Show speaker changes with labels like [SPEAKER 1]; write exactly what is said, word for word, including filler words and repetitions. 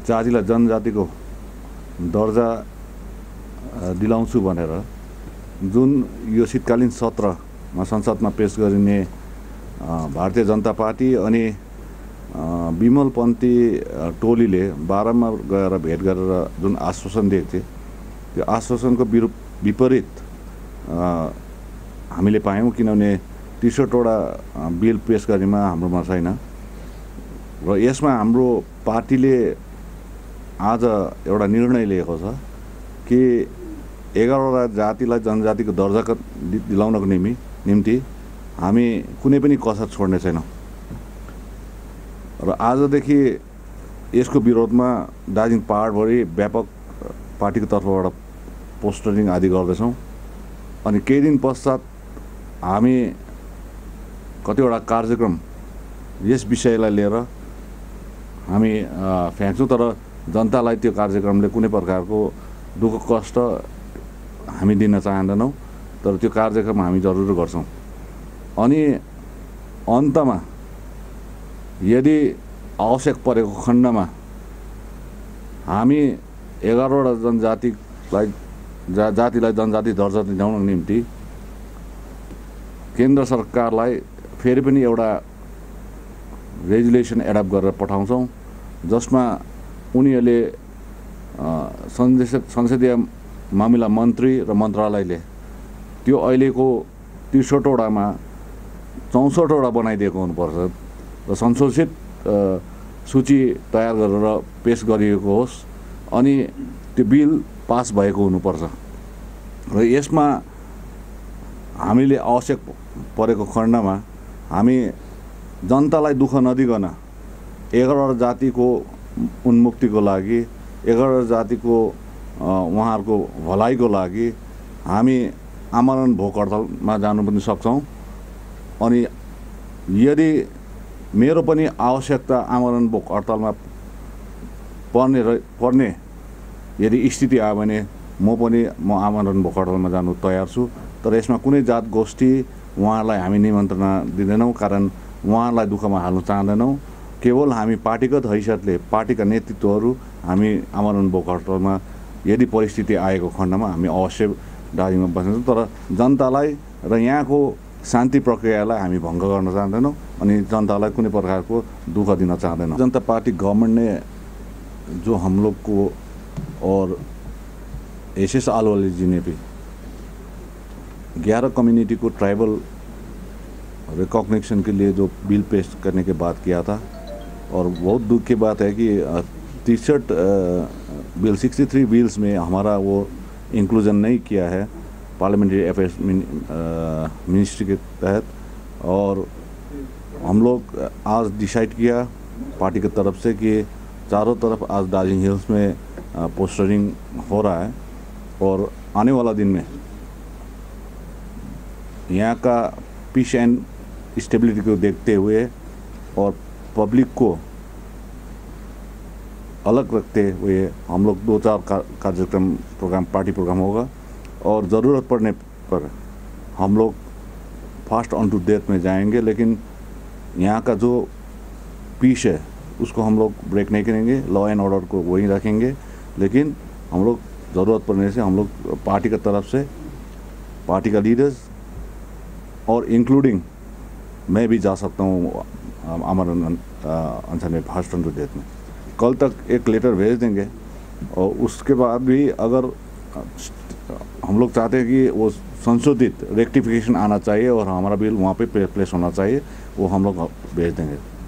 [SPEAKER 1] जातिलाई जनजातिको दर्जा दिलाउँछु भनेर जुन यो शीतकालीन सत्रमा संसदमा पेश गरिने भारतीय जनता पार्टी अनि विमलपन्थी टोलीले बारम्बार गएर भेट गरेर जुन आश्वासन दिएको थिए त्यो आश्वासनको विपरीत हामीले पायौँ। किनभने त्रिसठवटा बिल पेश गरेमा हाम्रोमा छैन र यसमा हाम्रो पार्टीले आज एउटा निर्णय लिएको छ कि एघारवटा जातिलाई जनजातिको दर्जा दिलाउनको निम्ति निम्ति हामी कुनै पनि कसर छोड्ने छैनौँ र आजदेखि यसको विरोधमा दार्जिलिङ पहाडभरि व्यापक पार्टीको तर्फबाट पोस्टरिङ आदि गर्दैछौँ। अनि केही दिन पश्चात हामी कतिवटा कार्यक्रम यस विषयलाई लिएर हामी फ्याँक्छौँ, तर जनतालाई त्यो कार्यक्रमले कुनै प्रकारको दुःख कष्ट हामी दिन चाहँदैनौँ, तर त्यो कार्यक्रम हामी जरुर गर्छौँ। अनि अन्तमा यदि आवश्यक परेको खण्डमा हामी एघारवटा जनजातिलाई जा जातिलाई जनजाति दर्जा दिलाउनको निम्ति केन्द्र सरकारलाई फेरि पनि एउटा रेजुलेसन एडप्ट गरेर पठाउँछौँ, जसमा उनीहरूले संसदीय मामिला मन्त्री र मन्त्रालयले त्यो अहिलेको त्रिसठवटामा चौसठवटा बनाइदिएको हुनुपर्छ र संशोधित सूची तयार गरेर पेश गरिएको होस् अनि त्यो बिल पास भएको हुनुपर्छ र यसमा हामीले आवश्यक परेको खण्डमा हामी जनतालाई दुःख नदिकन एघारवटा जातिको उन्मुक्तिको लागि एघारवटा जातिको उहाँहरूको भलाइको लागि हामी आमरण भोक हडतालमा जानु पनि सक्छौँ। अनि यदि मेरो पनि आवश्यकता आमरण भोक हडतालमा पर्ने पर्ने यदि स्थिति आयो भने म पनि म आमरण भोक हडतालमा जानु तयार छु, तर यसमा कुनै जात गोष्ठी उहाँहरूलाई हामी निमन्त्रणा दिँदैनौँ, कारण उहाँहरूलाई दुःखमा हाल्नु चाहँदैनौँ। केवल हामी पार्टीगत हैसियतले पार्टीका नेतृत्वहरू हामी आमरण भोक हडतालमा यदि परिस्थिति आएको खण्डमा हामी अवश्य दार्जिलिङमा बस्छौँ, तर जनतालाई र यहाँको शान्ति प्रक्रियालाई हामी भङ्ग गर्न चाहँदैनौँ अनि जनतालाई कुनै प्रकारको दुःख दिन चाहँदैनौँ। जनता पार्टी गवर्नमेंट ने जो हम लोग को और एस एस आलवाले जी ने भी ग्यारह कम्युनिटी को ट्राइबल रिकॉग्निशन के लिए जो बिल पेश करने के बाद किया था, और बहुत दुख की बात है कि तिरसठ बिल सिक्सटी थ्री बिल्स में हमारा वो इंक्लूजन नहीं किया है पार्लियामेंट्री अफेयर्स मिनिस्ट्री के तहत। और हम लोग आज डिसाइड किया पार्टी की तरफ से कि चारों तरफ आज दार्जिलिंग हिल्स में पोस्टरिंग हो रहा है और आने वाला दिन में यहाँ का पीस एंड स्टेबिलिटी को देखते हुए और पब्लिक को अलग रखते हुए हम लोग दो चार कार्यक्रम प्रोग्राम पार्टी प्रोग्राम होगा और ज़रूरत पड़ने पर हम लोग फास्ट ऑन टू डेथ में जाएंगे, लेकिन यहाँ का जो पीस है उसको हम लोग ब्रेक नहीं करेंगे, लॉ एंड ऑर्डर को वहीं रखेंगे, लेकिन हम लोग ज़रूरत पड़ने से हम लोग पार्टी की तरफ से पार्टी का लीडर्स और इंक्लूडिंग मैं भी जा सकता हूँ आमरण अनशन में फास्ट ऑन टू डेथ में। कल तक एक लेटर भेज देंगे और उसके बाद भी अगर हम लोग चाहते हैं कि वो संशोधित रेक्टिफिकेशन आना चाहिए और हमारा बिल वहाँ पे प्लेस होना चाहिए, वो हम लोग भेज देंगे।